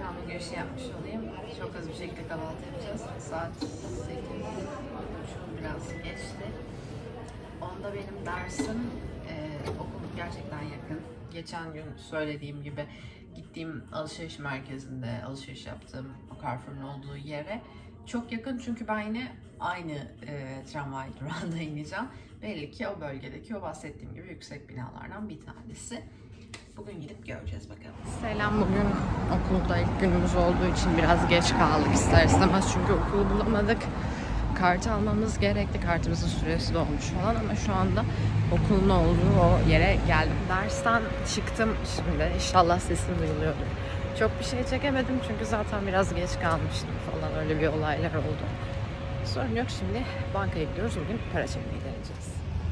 İstanbul girişi yapmış olayım. Çok az bir şekilde kahvaltı yapacağız. Saat 8.30 biraz geçti. Onda benim dersim. Okulum gerçekten yakın. Geçen gün söylediğim gibi gittiğim alışveriş merkezinde alışveriş yaptığım o Carrefour'un olduğu yere çok yakın, çünkü ben yine aynı tramvay durağında ineceğim. Belli ki o bölgedeki o bahsettiğim gibi yüksek binalardan bir tanesi. Bugün gidip göreceğiz bakalım. Selam, bugün okulda ilk günümüz olduğu için biraz geç kaldık ister istemez, çünkü okulu bulamadık. Kart almamız gerekti, kartımızın süresi dolmuş falan, ama şu anda okulun olduğu o yere geldim. Dersten çıktım şimdi, inşallah sesim duyuluyordur. Çok bir şey çekemedim çünkü zaten biraz geç kalmıştım falan, öyle bir olaylar oldu. Sorun yok, şimdi bankaya gidiyoruz, bugün para çekmeyi deneyeceğiz.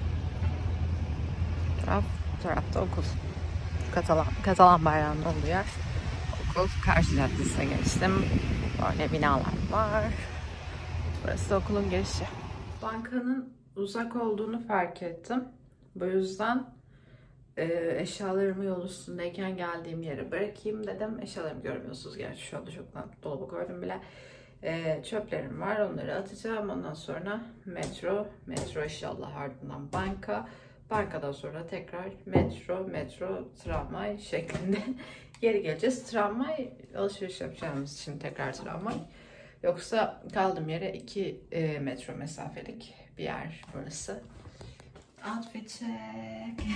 Bu tarafta okul. Katalan bayrağının olduğu yer. Okul, karşı caddesine geçtim. Böyle binalar var. Burası da okulun girişi. Bankanın uzak olduğunu fark ettim. Bu yüzden eşyalarımı yol üstündeyken geldiğim yere bırakayım dedim. Eşyalarımı görmüyorsunuz gerçi, şu anda çoktan dolabı gördüm bile. Çöplerim var, onları atacağım. Ondan sonra metro inşallah, ardından bankadan sonra tekrar metro, tramvay şeklinde geri geleceğiz. Tramvay, alışveriş yapacağımız için tekrar tramvay. Yoksa kaldığım yere 2 metro mesafelik bir yer burası. Outfit check.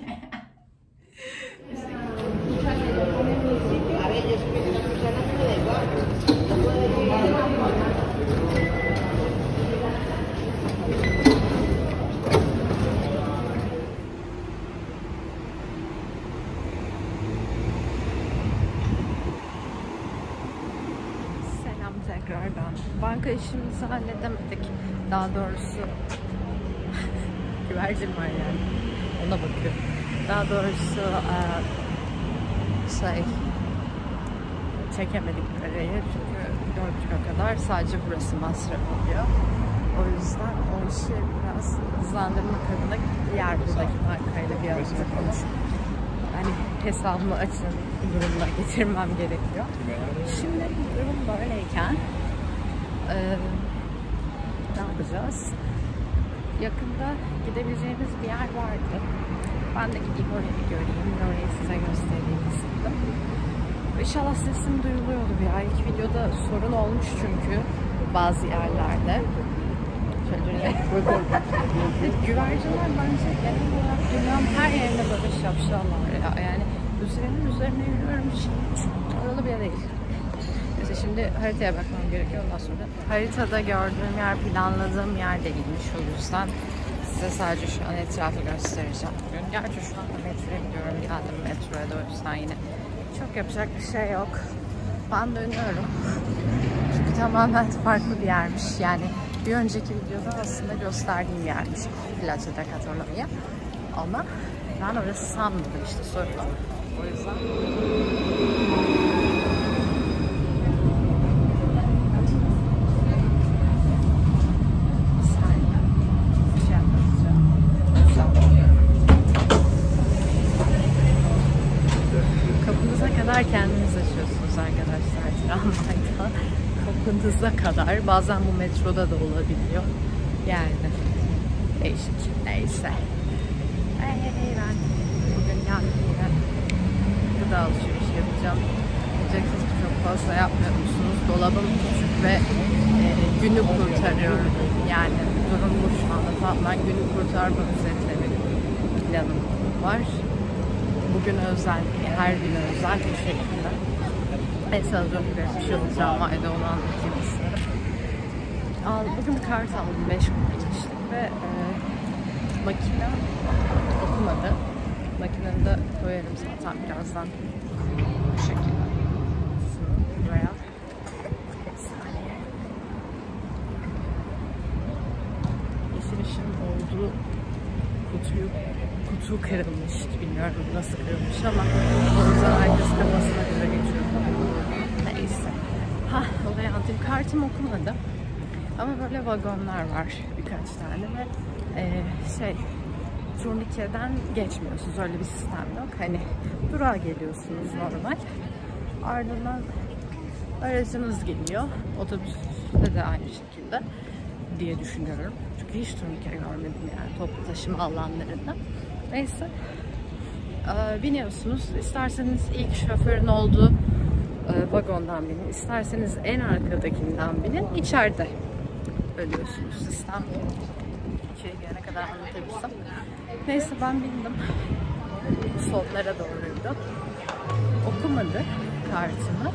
Tekrardan. Banka işimizi halledemedik. Daha doğrusu güvercin var yani. Ona bakıyorum. Daha doğrusu çekemedik parayı, çünkü 4.30'a kadar sadece burası masraf oluyor. O yüzden o işi biraz hızlandırmak adına diğer buradaki bankayla bir arada konuşup hani hesabımı açın durumuna getirmem gerekiyor. Şimdi durum böyleyken ne yapacağız? Yakında gidebileceğimiz bir yer vardı. Ben de gideyim oraya bir göreyim, orayı size göstereyim istedim. İnşallah sesim duyuluyordur ya. İlk videoda sorun olmuş çünkü bazı yerlerde. Güvercinler bence genel olarak dünyanın her yerine böyle şapşallar ya. Yani üzerine yürüyorum, hiç oralı bile değil. Neyse, şimdi haritaya bakmam gerekiyor, ondan sonra. Haritada gördüğüm yer planladığım yer değilmiş, o yüzden size sadece şu an etrafı göstereceğim bugün. Gerçi şu anda metroya gidiyorum, geldim metroya da, o yüzden yine çok yapacak bir şey yok. Ben dönüyorum. Çünkü tamamen farklı bir yermiş. Yani bir önceki videoda aslında gösterdiğim yermiş Plaza de Catalunya. Ama ben orası sanmadım, işte sorun o. O yüzden kendiniz açıyorsunuz arkadaşlar tramvayda. Kapınıza kadar. Bazen bu metroda da olabiliyor. Yani değişik. Neyse. Ben bugün geldim yine. Gıda alışverişi yapacağım. Diyeceksiniz ki çok fazla yapmıyor musunuz? Dolabım küçük ve günü kurtarıyorum. Yani durum bu şu anda. Tamamen günü kurtarma üzerine bir planım var. Bugün özel, her gün özel bir şekilde. Neyse, az önce bir şey olacağım, ayda onu anlatayım istedim. Bugün bir kart aldım, 5 kuruşluk ve makine okumadı. Makineni de koyarım zaten birazdan. Bu şekilde. Buraya. Bir saniye. Yeşil ışın olduğu kutu kırılmış. Bilmiyorum nasıl kırılmış ama o yüzden herkes kafasına göre geçiyor. Neyse. Olaya anlatayım. Kartım okumadı. Ama böyle vagonlar var birkaç tane ve turnikeden geçmiyorsunuz. Öyle bir sistem yok. Hani durağa geliyorsunuz normal. Ardından aracımız geliyor. Otobüste de aynı şekilde diye düşünüyorum. Çünkü hiç turnike görmedim yani toplu taşıma alanlarında. Neyse. Biniyorsunuz. İsterseniz ilk şoförün olduğu vagondan binin. İsterseniz en arkadakinden binin. İçeride ödüyorsunuz. Sistem içeri gelene kadar anlatabilsem. Neyse ben bindim. Sonlara doğruydu. Okumadı kartımı.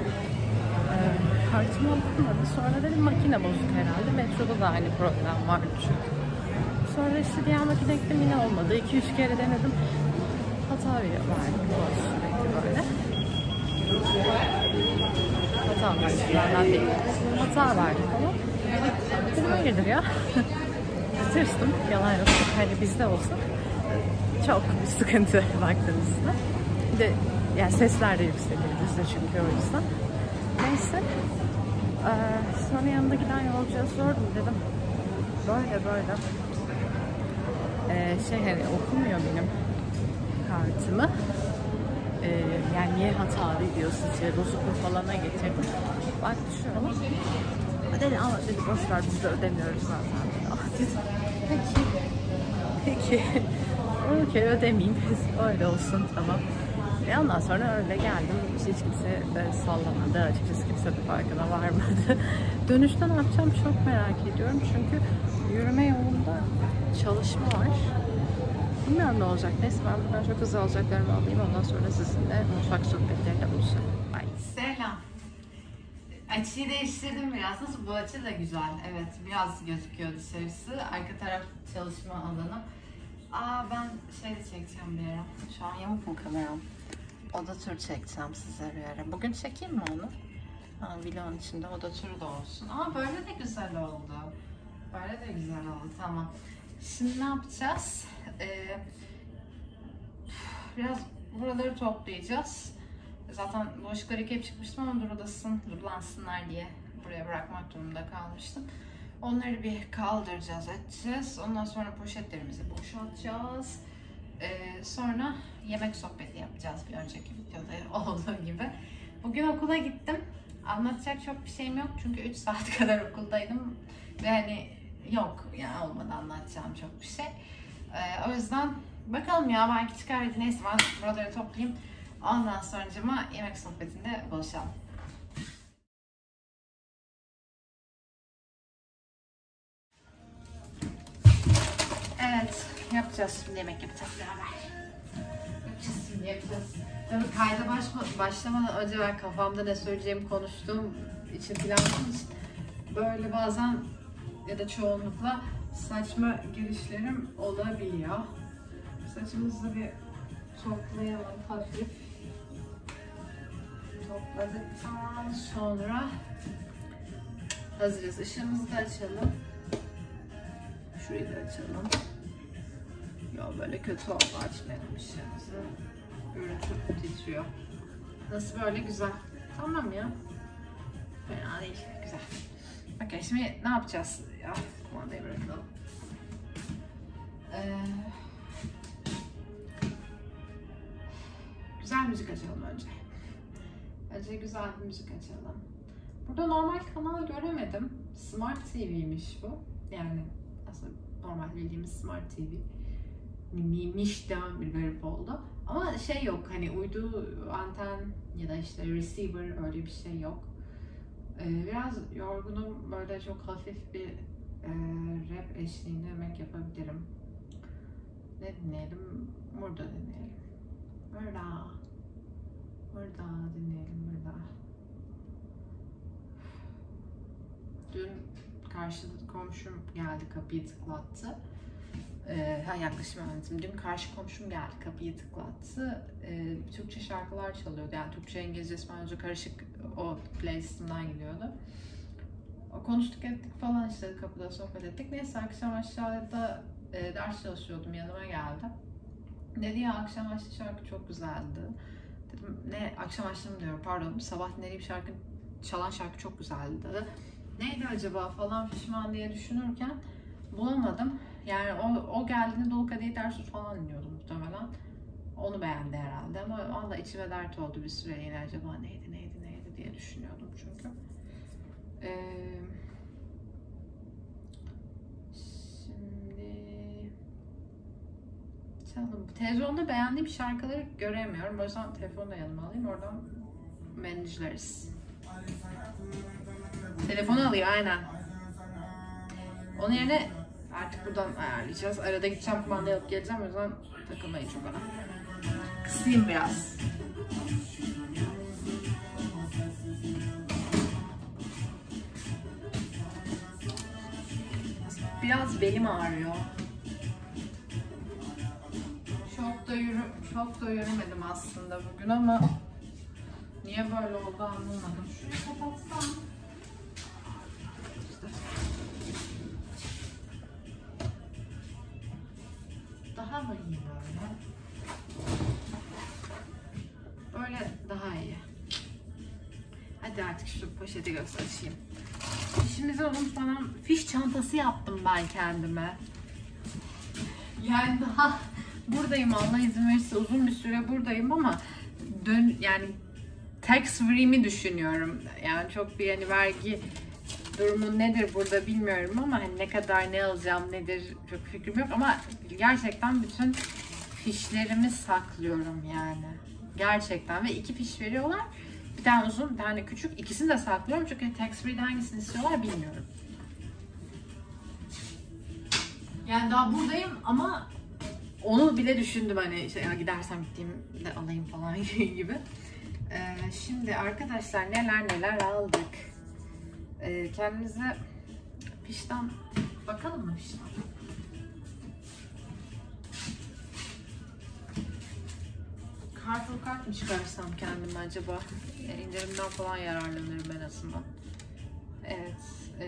Kartımı okumadı. Sonra dedim makine bozuk herhalde. Metroda da aynı problem vardı çünkü. Sonra işte diğer makine gittim yine olmadı. 2-3 kere denedim. Hata verdi sürekli böyle. Hata verdi. Benden değil. Hata verdi falan. Dedim hayırdır ya. Tırstım. Yalan yok. Hani bizde olsa çok sıkıntı baktığınızda. Bir de yani sesler de yükseliyor bizde çünkü o yüzden. Neyse. Sonra yanında giden yolcuya sordum dedim. Böyle. Hani okumuyor benim kartımı. Yani niye hata veriyor sizce? Bozukluk falana getirdim. Bak şöyle. Dedi ama dedi boşver biz de ödemiyoruz zaten. Peki. Okey ödemeyeyim. Öyle olsun tamam. Ondan sonra öyle geldim. Hiç kimse de sallamadı. Açıkçası kimse de farkına varmadı. Dönüşte ne yapacağım çok merak ediyorum. Çünkü yürüme yolunda çalışma var. Bilmiyorum ne olacak. Neyse ben buradan çok hızlı alacaklarımı alayım. Ondan sonra sizinle mutfak sohbetleriyle buluşalım. Bye. Selam. Açıyı değiştirdim biraz. Nasıl bu açı da güzel. Evet biraz gözüküyor dışarısı. Arka taraf çalışma alanı. Ben şey de çekeceğim bir ara. Şu an yamuk mu kameram? Oda turu çekeceğim size bir ara. Bugün çekeyim mi onu? Vlogun içinde oda turu da olsun. Böyle de güzel oldu. Böyle de güzel oldu. Tamam. Şimdi ne yapacağız? Biraz buraları toplayacağız. Zaten bulaşıkları yıkayıp çıkmıştım ama durulansınlar diye buraya bırakmak durumunda kalmıştım. Onları bir kaldıracağız, edeceğiz. Ondan sonra poşetlerimizi boşaltacağız. Sonra yemek sohbeti yapacağız bir önceki videoda olduğu gibi. Bugün okula gittim. Anlatacak çok bir şeyim yok çünkü 3 saat kadar okuldaydım. Ve hani yok yani olmadı anlatacağım çok bir şey. O yüzden bakalım ya belki çıkar. Neyse ben buraları toplayayım. Ondan sonracıma yemek sohbetinde buluşalım. Evet, yapacağız şimdi yemek yapacağız beraber. Yapacağız. Tabii kayda başlamadan önce ben kafamda ne söyleyeceğimi konuştuğum için planladığım için böyle bazen ya da çoğunlukla saçma girişlerim olabiliyor. Saçımızı bir toplayalım hafif. Topladıktan sonra hazırız. Işığımızı da açalım. Şurayı da açalım. Ya böyle kötü oldu açmayalım ışığımızı. Görüntü titriyor. Nasıl böyle güzel. Tamam ya. Fena değil. Güzel. Okey şimdi ne yapacağız? Ya kumandayı bırakalım. Güzel müzik açalım önce. Önce güzel bir müzik açalım. Burada normal kanal göremedim. Smart TV'ymiş bu. Yani aslında normal bildiğimiz Smart TV. Miymiş de bir garip oldu. Ama şey yok hani uydu anten ya da işte receiver öyle bir şey yok. Biraz yorgunum. Böyle çok hafif bir rap eşliğinde yemek yapabilirim. Ne dinleyelim? Burada dinleyelim. Burada dinleyelim. Dün karşıda komşum geldi kapıyı tıklattı. Yaklaşım öğrendim. Dün karşı komşum geldi kapıyı tıklattı. Türkçe şarkılar çalıyordu. Yani Türkçe, İngilizce, İspanyolca karışık o playlistimden geliyordu. Konuştuk ettik falan işte kapıda sohbet ettik. Neyse akşam aşağıda ders çalışıyordum yanıma geldi. Dedi ya akşam açtı şarkı çok güzeldi. Dedim ne akşam açtım diyorum pardon sabah dinlediğim şarkı çalan şarkı çok güzeldi. Neydi acaba falan pişman diye düşünürken bulamadım. Yani o geldiğinde Dolu Kadehi Ters Tut falan dinliyordum muhtemelen. Onu beğendi herhalde ama valla içime dert oldu bir süre yine acaba neydi diye düşünüyordum çünkü. Şimdi çalalım. Televizyonda beğendiğim şarkıları göremiyorum. O yüzden telefonu da yanıma alayım. Oradan manageleriz. Telefonu alıyor aynen. Onun yerine artık buradan ayarlayacağız. Arada gideceğim, kumandayı alıp geleceğim. O yüzden takılmayın çok ona. Kısayım biraz. Biraz belim ağrıyor. Çok da yürümedim aslında bugün ama niye böyle oldu anlamadım. Şunu kapatsam. İşte. Daha mı iyi böyle? Böyle daha iyi. Hadi artık şu poşeti göstereyim. Fişimizi unutmadan fiş çantası yaptım ben kendime. Yani daha buradayım, Allah izin verirse uzun bir süre buradayım ama yani tax free'mi düşünüyorum. Yani çok bir hani vergi durumu nedir burada bilmiyorum ama hani ne kadar ne alacağım nedir çok fikrim yok ama gerçekten bütün fişlerimi saklıyorum yani. Gerçekten ve 2 fiş veriyorlar. Bir tane uzun, bir tane küçük. İkisini de saklıyorum çünkü tax free'de hangisini istiyorlar bilmiyorum. Yani daha buradayım ama onu bile düşündüm hani işte ya gidersem gittiğimde alayım falan gibi. Şimdi arkadaşlar neler aldık. Kendimize fişten bakalım mı fişten? Kart mı çıkarsam kendime acaba? İndirimden falan yararlanırım en azından. Evet.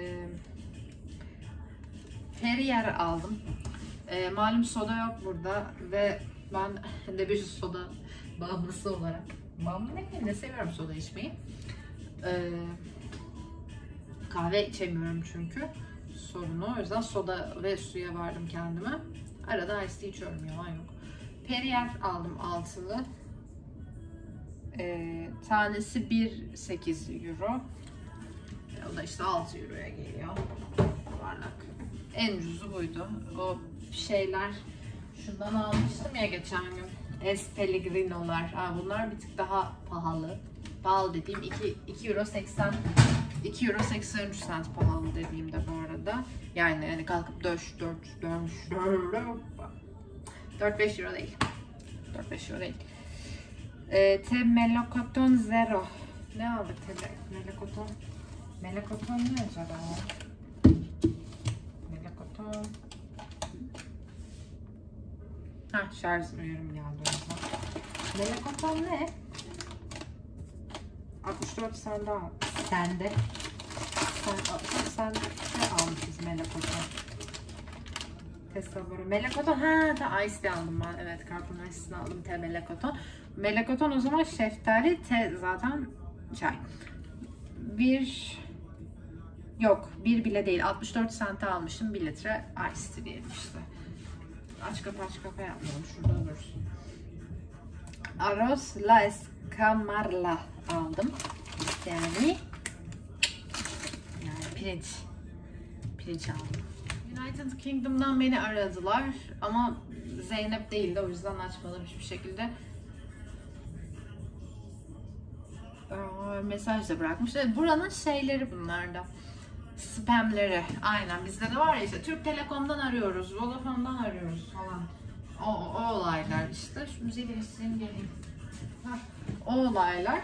Perrier aldım. Malum soda yok burada ve ben de bir soda bağımlısı olarak ne seviyorum soda içmeyi. Kahve içemiyorum çünkü sorunu. O yüzden soda ve suya vardım kendime. Arada ice tea içiyorum, yalan yok. Perrier aldım altılı. Tanesi 1.8 euro. O da işte 6 euroya geliyor. Parlak. En ucuzu buydu. O şeyler şundan almıştım ya geçen gün. Es Pellegrino'lar. Bunlar bir tık daha pahalı. Pahalı dediğim 2 euro 83 cent pahalı dediğimde bu arada. Yani kalkıp 4-5 euro değil. 4-5 euro değil. Te Melokoton Zero. Ne aldık Melokoton? Melokoton ne acaba? Melokoton. Şarj uyarım geldi o yüzden. Melokoton ne? 64 sende al. Sende. Sen ne almışız Melokoton? Tesla Melokoton. Da Ice tea aldım ben. Evet, karpuz ice'ini aldım. Te Melokoton. Melokoton o zaman şeftali, te zaten çay. Bir bile değil. 64 sente almışım. 1 litre ice tea diyelim işte. Aç kapa yapmayalım. Şurada dursun. Arroz la escamarla aldım. Yani pirinç aldım. United Kingdom'dan beni aradılar ama Zeynep değildi, o yüzden açmadım hiçbir şekilde. Mesaj da bırakmış. Buranın şeyleri bunlarda. Spamleri. Aynen bizde de var ya işte Türk Telekom'dan arıyoruz, Vodafone'dan arıyoruz falan. O olaylar işte. Şu müziği değiştireyim geleyim. O olaylar.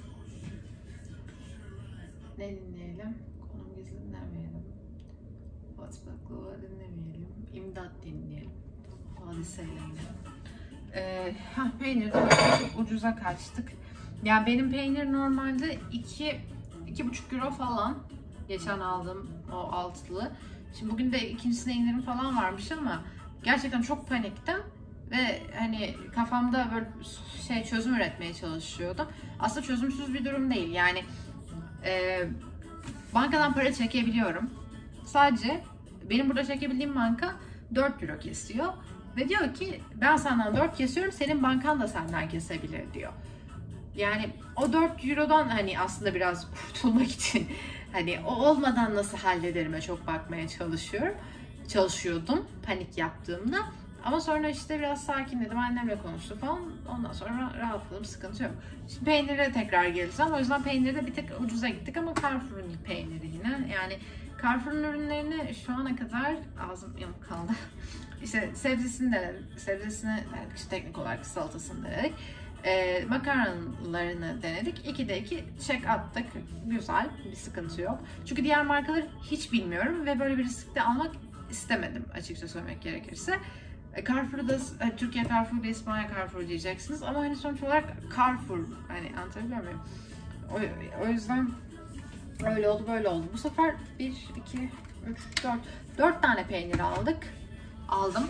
Ne dinleyelim? Konum gizli dinlemeyelim. Fatih Baklava dinlemeyelim. İmdat dinleyelim. Hadiseyle dinleyelim. Peynir de çok ucuza kaçtık. Yani benim peynir normalde 2,5 euro falan. Geçen aldım o altılı. Şimdi bugün de ikincisine indirim falan varmış ama gerçekten çok paniktim. Ve hani kafamda böyle çözüm üretmeye çalışıyordum. Aslında çözümsüz bir durum değil. Yani bankadan para çekebiliyorum. Sadece benim burada çekebildiğim banka 4 euro kesiyor. Ve diyor ki ben senden 4 kesiyorum, senin bankan da senden kesebilir diyor. Yani o 4 Euro'dan hani aslında biraz kurtulmak için hani o olmadan nasıl hallederime çok bakmaya çalışıyordum panik yaptığımda. Ama sonra işte biraz sakinledim, annemle konuştum falan. Ondan sonra rahatladım, sıkıntı yok. Şimdi peynire tekrar geleceğim. O yüzden peynirde bir tık ucuza gittik ama Carrefour'un peyniri yine. Yani Carrefour'un ürünlerini şu ana kadar ağzım yamuk kaldı. İşte sebzesini denedik. Sebzesini denedik. İşte teknik olarak salatasını denedik. Makarnalarını denedik. 2'de 2 check attık. Güzel. Bir sıkıntı yok. Çünkü diğer markaları hiç bilmiyorum ve böyle bir riskte almak istemedim açıkça söylemek gerekirse. Carrefour'da, Türkiye Carrefour ve İspanya Carrefour diyeceksiniz ama hani sonuç olarak Carrefour, hani anlatabiliyor muyum? O yüzden öyle oldu, böyle oldu. Bu sefer 1, 2, 3, 4 tane peynir aldım.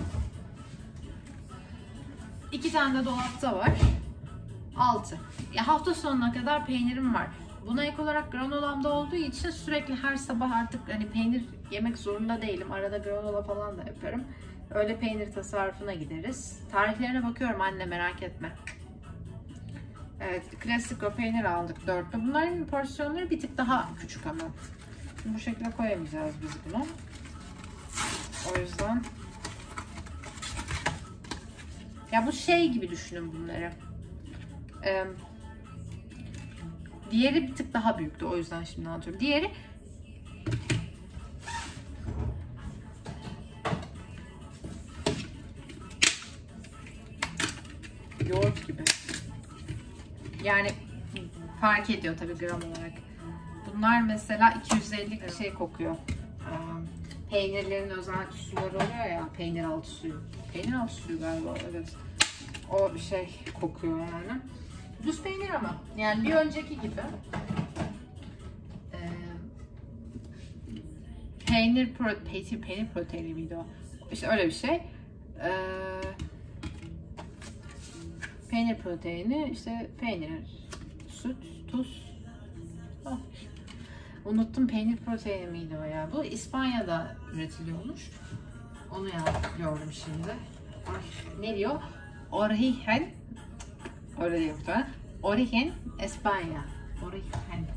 2 tane de dolapta var. 6. Ya hafta sonuna kadar peynirim var. Buna ek olarak granolamda olduğu için sürekli her sabah artık hani peynir yemek zorunda değilim. Arada granola falan da yaparım. Öyle peynir tasarrufuna gideriz. Tariflerine bakıyorum anne, merak etme. Evet, klasik o peynir aldık 4'lü. Bunların porsiyonları bir tık daha küçük ama. Bu şekilde koyamayacağız biz bunu. O yüzden ya bu şey gibi düşünün bunları. Diğeri bir tık daha büyüktü, o yüzden şimdi anlatıyorum. Diğeri yoğurt gibi. Yani fark ediyor tabii gram olarak. Bunlar mesela 250 şey kokuyor. Peynirlerin özel suları oluyor ya, peynir altı suyu. Peynir altı suyu galiba, evet. O şey kokuyor yani. Düz peynir ama yani bir önceki gibi. Peynir proteini miydi o? İşte öyle bir şey. Peynir proteini, işte peynir, süt, tuz. Oh. Unuttum, peynir proteini miydi o ya? Bu İspanya'da üretiliyormuş. Onu gördüm şimdi. Ne diyor? Origen. Öyle diyor muhtemelen. Origen Espanya. Origen.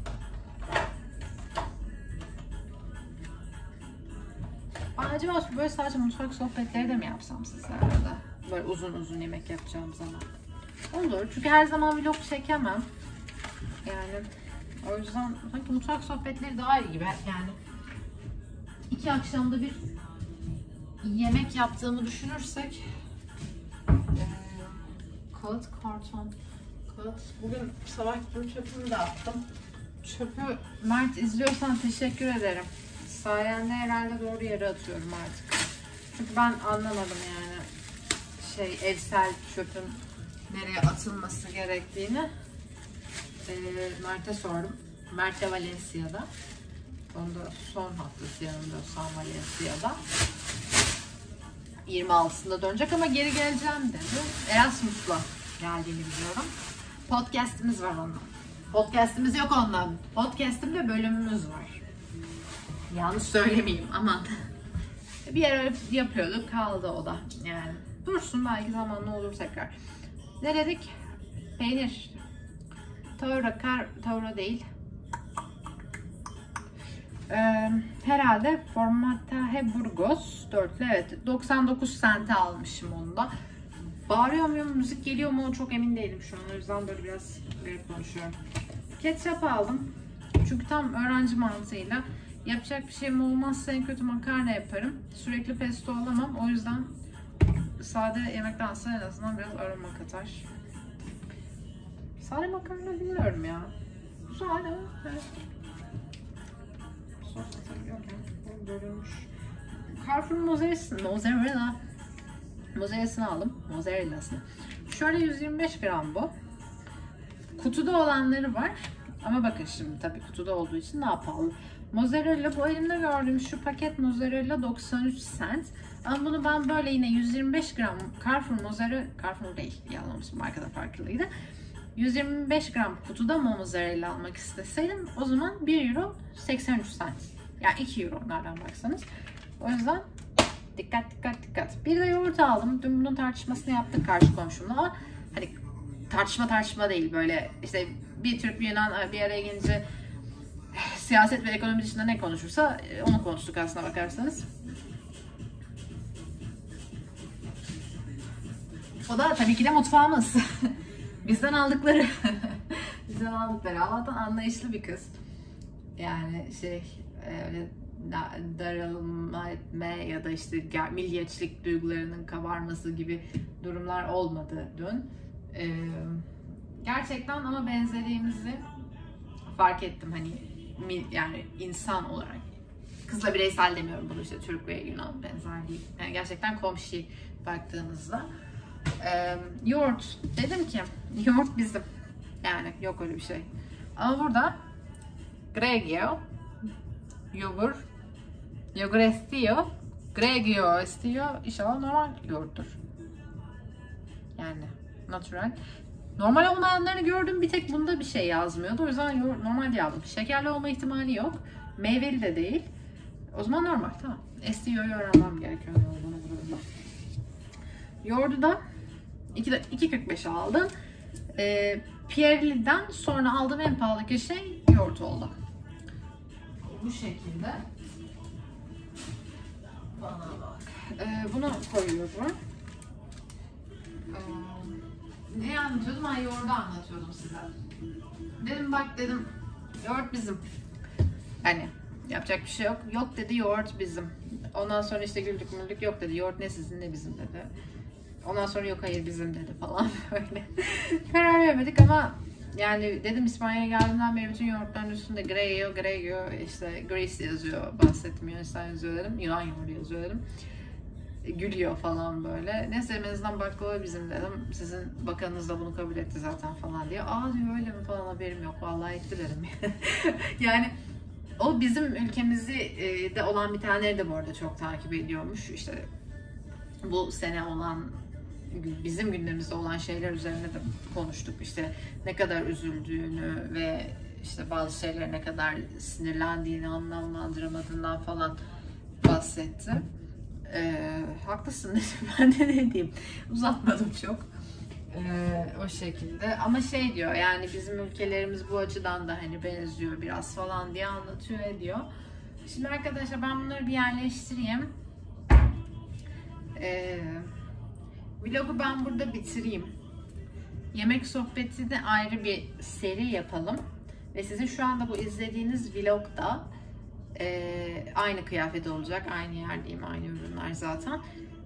Acaba böyle sadece mutfak sohbetleri de mi yapsam sizlerle de? Böyle uzun uzun yemek yapacağım zaman. Olur. Çünkü her zaman vlog çekemem. Yani o yüzden sanki mutfak sohbetleri daha iyi gibi. Yani 2 akşamda bir yemek yaptığımı düşünürsek kağıt, karton, kağıt. Bugün sabah gittim, çöpümü de attım. Çöpü Mert izliyorsan teşekkür ederim. Sayende herhalde doğru yere atıyorum artık. Çünkü ben anlamadım yani evsel çöpün nereye atılması gerektiğini. Mert'e sordum. Mert de Valencia'da. Onda son haftası yanılmıyorsam Valencia'da. 26'sında dönecek ama geri geleceğim dedi. Erasmus'la geldiğini biliyorum. Podcast'imiz var ondan. Podcast'imiz yok ondan. Podcast'imde bölümümüz var. Yanlış söylemeyeyim aman. Bir yer yapıyorduk, kaldı o da yani. Dursun, belki zamanla olur tekrar. Ne dedik? Peynir. Taura değil. Herhalde Formatahe Burgos 4'lü, evet. 99 sente almışım onu da. Bağırıyor muyum, müzik geliyor mu çok emin değilim şu an. O yüzden böyle biraz garip konuşuyorum. Ketçap aldım. Çünkü tam öğrenci mantığıyla yapacak bir şeyim olmazsa en kötü makarna yaparım. Sürekli pesto alamam. O yüzden sade yemektense en azından biraz aroma katar. Sade makarna bilmiyorum ya. Güzel ama evet. Sos atabiliyor muyum? Bu bölünmüş. Carrefour'un mozzarellasını aldım. Mozzarellasını. Şöyle 125 gram bu. Kutuda olanları var. Ama bakın şimdi tabii kutuda olduğu için daha pahalı. Mozzarella, bu elimde gördüğüm şu paket mozzarella 93 cent. Ama bunu ben böyle yine 125 gram Carrefour mozzarella, Carrefour değil, yanılmışım, markada farklıydı. 125 gram kutuda mozzarella almak isteseydim o zaman 1 euro 83 cent. Yani 2 euro nereden baksanız. O yüzden dikkat. Bir de yoğurt aldım. Dün bunun tartışmasını yaptık karşı komşumla ama hani tartışma değil, böyle işte bir Türk bir Yunan bir araya gelince siyaset ve ekonomi dışında ne konuşursa onu konuştuk aslına bakarsanız. O da tabii ki de mutfağımız. Bizden aldıkları. Bizden aldıkları. Allah'tan anlayışlı bir kız. Yani öyle darılma etme ya da işte milliyetçilik duygularının kabarması gibi durumlar olmadı dün. Gerçekten ama benzediğimizi fark ettim, hani yani insan olarak. Kızla bireysel demiyorum bunu, işte Türk ve Yunan benzerliği. Yani gerçekten komşu baktığınızda. Yoğurt. Dedim ki yoğurt bizim. Yani yok öyle bir şey. Ama burada Gregio yogur istiyor. Gregio istiyor. İnşallah normal yoğurttur. Yani natural. Normal olmayanlarını gördüm. Bir tek bunda bir şey yazmıyordu. O yüzden yoğurt normal yazdım. Şekerli olma ihtimali yok. Meyveli de değil. O zaman normal. Tamam. Estio'yu öğrenmem gerekiyor. Yoğurdu da 2.45 aldım. Pierre'liden sonra aldığım en pahalı şey yoğurt oldu. Bu şekilde. Bana bak. Bunu koyuyorum. Ne anlatıyordum? Yoğurdu anlatıyordum size. Dedim bak dedim, yoğurt bizim. Hani yapacak bir şey yok. Yok dedi, yoğurt bizim. Ondan sonra işte güldük yok dedi. Yoğurt ne sizin ne bizim dedi. Ondan sonra yok hayır bizim dedi falan böyle. Karar vermedik ama yani dedim İspanya'ya geldiğimden beri bütün yoğurtların üstünde Grego işte Greece yazıyor. Bahsettim Yunanistan yazıyor dedim. Yunan yoğurdu yazıyor dedim. Gülüyor falan böyle. Neyse en azından baklava bizim dedim. Sizin bakanınız da bunu kabul etti zaten falan diye. Aa diyor öyle mi falan, haberim yok. Vallahi etti dedim. Yani o bizim ülkemizi de olan bir tane de bu arada çok takip ediyormuş. İşte bu sene olan bizim gündemimizde olan şeyler üzerine de konuştuk. İşte ne kadar üzüldüğünü ve işte bazı şeylere ne kadar sinirlendiğini, anlamlandıramadığından falan bahsetti. Haklısın dedim. Ben de ne diyeyim. Uzatmadım çok. O şekilde. Ama şey diyor, yani bizim ülkelerimiz bu açıdan da hani benziyor biraz falan diye anlatıyor ediyor. Şimdi arkadaşlar ben bunları bir yerleştireyim. Vlogu ben burada bitireyim. Yemek sohbeti de ayrı bir seri yapalım. Ve sizin şu anda bu izlediğiniz vlogda aynı kıyafet olacak. Aynı yerdeyim, aynı ürünler zaten.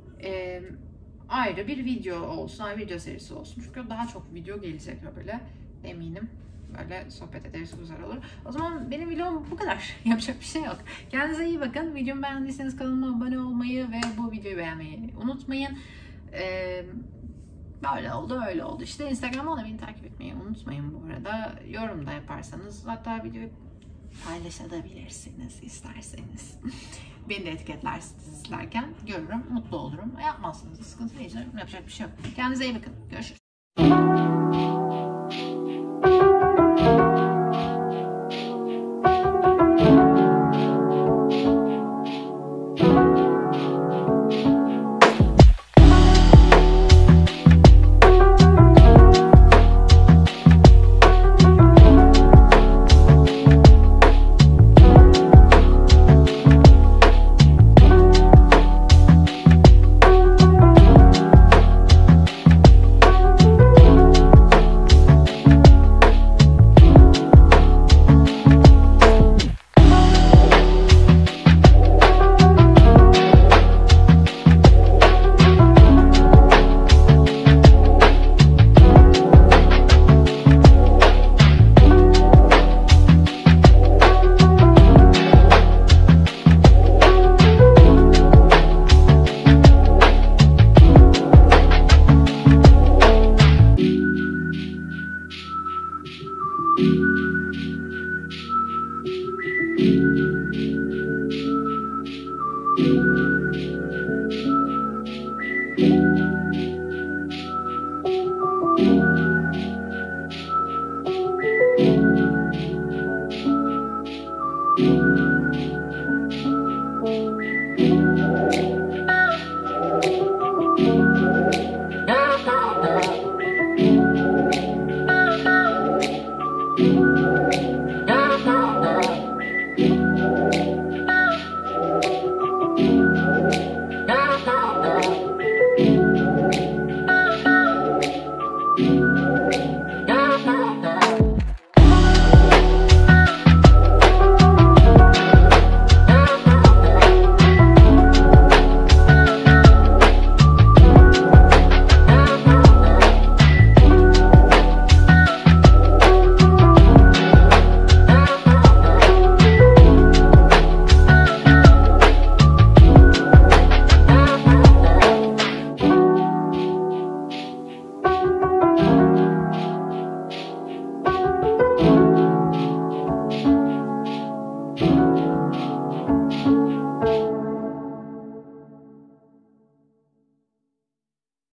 Ayrı bir video olsun, ayrı video serisi olsun. Çünkü daha çok video gelecek öyle. Eminim. Böyle sohbet ederiz, güzel olur. O zaman benim vlogum bu kadar. Yapacak bir şey yok. Kendinize iyi bakın. Videomu beğendiyseniz kanalıma abone olmayı ve bu videoyu beğenmeyi unutmayın. Böyle oldu, öyle oldu. İşte Instagram'da da beni takip etmeyi unutmayın bu arada. Yorum da yaparsanız, hatta videoyu paylaşabilirsiniz isterseniz. Beni de etiketlersiniz izlerken görürüm, mutlu olurum. Yapmazsınız da sıkıntı değil. Yapacak bir şey yok. Kendinize iyi bakın. Görüşürüz.